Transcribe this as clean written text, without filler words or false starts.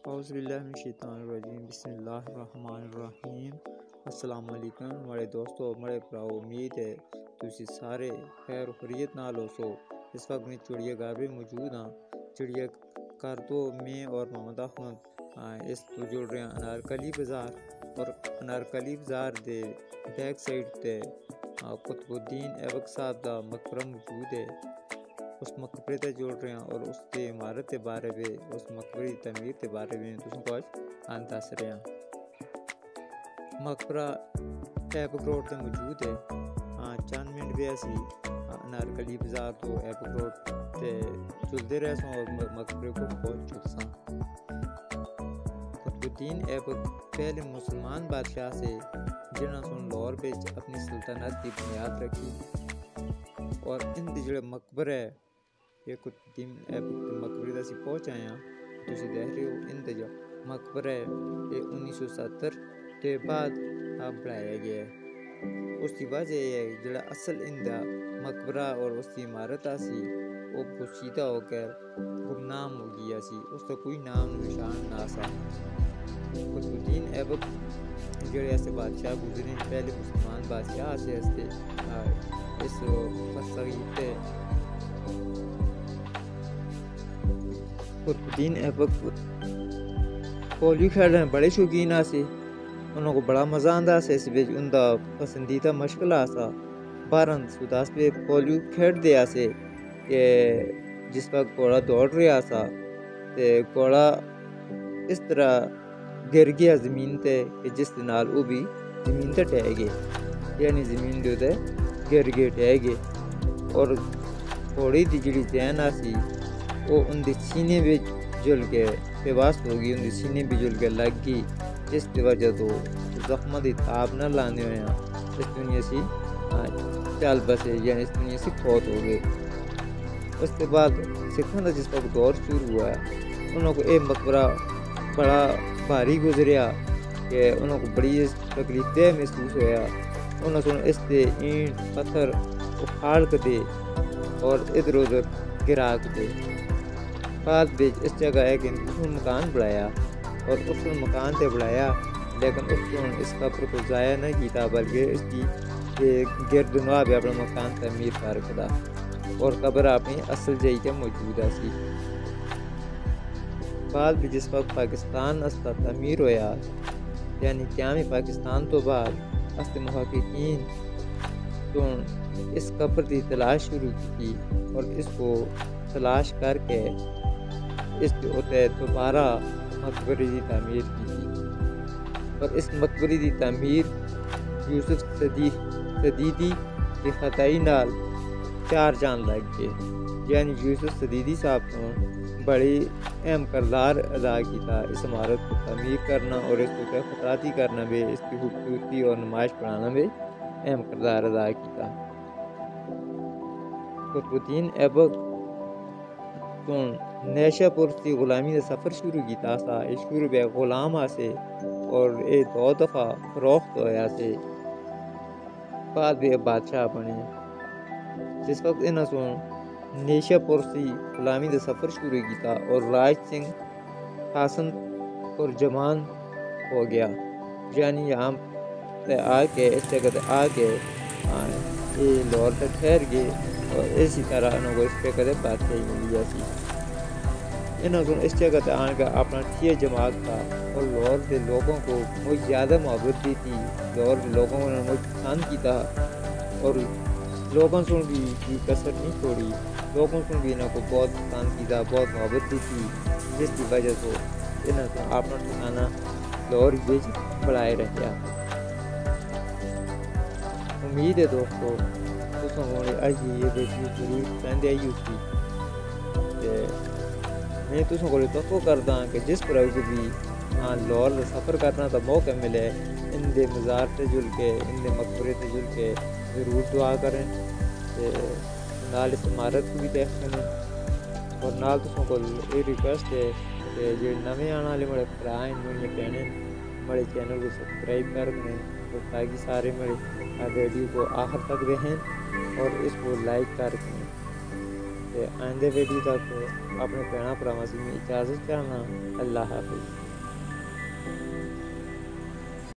اعوذ باللہ من الشیطان الرجیم بسم اللہ الرحمن الرحیم السلام علیکم میرے دوستو میرے پراؤ امید ہے تسی سارے خیر و خیریت نال ہو سو۔ اس وقت میں چڑیا گھر میں موجود ہاں۔ چڑیا گھر تو میں اور محمد احمد اس تو جڑ رہے ہیں انارکلی بازار، اور انارکلی بازار دے بیک سائڈ تے قطب الدین ایبک صاحب دا مقبرہ موجود ہے۔ اس مقبرے تے جوڑ رہے ہیں اور اس کی عمارت کے بارے میں، اس مقبرے کی تعمیر کے بارے میں تسوں کو آج دس رہے ہیں۔ مقبرہ ایبک روڈ تے موجود ہے۔ چند منٹ بھی اسی انارکلی بازار تو ایبک روڈ تے چلتے رہ سوں اور مقبرے کو پہنچ چکے سوں۔ قطب الدین ایبک پہلے مسلمان بادشاہ سے جنہاں سن لاہور وچ اپنی سلطنت کی بنیاد رکھی، اور ان دی جڑے مقبرہ ہے یہ قطب الدین ایبک مقبرے دا سی پہنچ آئے ہیں۔ تسی دیکھ رہے ہو ان دا جو مقبرہ ہے یہ 1970 کے بعد بنایا گیا ہے۔ اس کی وجہ یہ ہے جڑا اصل ان دا مقبرہ اور اس کی عمارت سی وہ پوشیدہ ہو کر گمنام ہو گیا سی، اس کا کوئی نام نشان نہ سا۔ قطب الدین ایبک جڑے ایسے بادشاہ گزرے پہلے مسلمان بادشاہ سے اس فصغیب تے قطب الدین ایبک پولیو کھیلنے بڑے شوقین آسے، انہوں کو بڑا مزہ آندا سے، اس وچ ان دا پسندیدہ مشغلہ آسا 1210 پہ پولیو کھیڈ دے آسے کہ جس وقت گھوڑا دوڑ رہا سا تے گھوڑا اس طرح گر گیا زمین تے کہ جس دے نال وہ بھی زمین تے ٹہ گئے، یعنی زمین دے تے گر گئے ٹہ گئے، اور گھوڑی دی جڑی جین آسی وہ ان دی سینے وچ جل کے پیوست ہو گئی، ان دی سینے بھی جل کے لگ گئی، جس دی وجہ تو زخمہ دی تاب نہ لانے ہوئے ہیں، اس دنیا سی چال بسے، یعنی اس دنیا سی کھوت ہو گئے۔ اس کے بعد سکھوں دا جس وقت دور شروع ہوا ہے، انہوں کو اے مقبرہ بڑا بھاری گزریا کہ انہوں کو بڑی تکلیف دہ محسوس ہویا۔ انہوں نے اس دے اینٹ پتھر اکھاڑ کے دے اور ادھر ادھر گرا کے دے۔ بعد بیچ اس جگہ ایک انتظام مکان بڑھایا اور اس مکان تے بڑھایا، لیکن اس قبر کو ضائع نہ کیتا بلکہ اس کی گرد نواح بھی اپنا مکان تعمیر کر کدا، اور قبر اپنی اصل جائی تے موجود سی۔ بعد بھی جس وقت پاکستان اس کا تعمیر ہویا، یعنی قیام پاکستان تو بعد اس محققین تو اس قبر کی تلاش شروع کی اور اس کو تلاش کر کے اس کے دوبارہ مقبرے کی تعمیر کی تھی، اور اس مقبرے کی تعمیر یوسف صدیدی کی خطائی نال 4 جان لگ گئے، یعنی یوسف صدیدی صاحب کو بڑی اہم کردار ادا کیتا اس عمارت کو تعمیر کرنا، اور اس کو خطاطی کرنا بھی، اس کی خوبصورتی اور نمائش بنانا بھی اہم کردار ادا کیتا۔ قطب الدین ایبک تو نیشہ پور سے غلامی کا سفر شروع کیتا سا۔ یہ شروع میں غلام آسے اور یہ 2 دفعہ فروخت ہویا سے، بعد بھی بادشاہ بنے۔ جس وقت انہوں نے نیشہ پور سے غلامی کا سفر شروع کیتا اور راج سنگھ حسن اور جمان ہو گیا، یعنی یہاں تے آ کے اس جگہ تے آ کے یہ لاہور تک ٹھہر گئے، اور اسی طرح انہوں کو اس پہ کدے بادشاہی ملی سی۔ انہوں نے اس جگہ تے آن کے اپنا ٹھیے جماعت تھا، اور لاہور کے لوگوں کو بہت زیادہ محبت دی تھی، لاہور کے لوگوں نے بہت پسند کیتا، اور لوگوں سے بھی کثر نہیں چھوڑی، لوگوں سے بھی انہوں کو بہت پسند کیتا، بہت محبت دی تھی، جس کی وجہ سے انہوں نے اپنا ٹھکانہ لاہور وچ بڑھائے رکھا۔ امید ہے دوستو تسوں کو یہ ویڈیو ضرور پسند آئی ہوگی، میں تسوں کو توقع کردا کہ جس پر کو بھی لاہور کا سفر کرنا کا موقع ملے، ان دے مزار تے جل کے، ان دے مقبرے تے جل کے ضرور دعا کریں، نال اس عمارت کو بھی دیکھیں، اور نال تسوں کو یہ ریکویسٹ ہے کہ جو نویں آنے والے میرے بھرا ہیں میرے بہنیں میرے چینل کو سبسکرائب کر دیں، اور تاکہ سارے میرے ویڈیو کو آخر تک دیکھیں اور اس کو لائک کر دیں۔ تے آئندے ویڈیو تک اپنے بھੈਣਾਂ ਭਰਾਵਾਂ سے میں اجازت چاہنا. اللہ حافظ.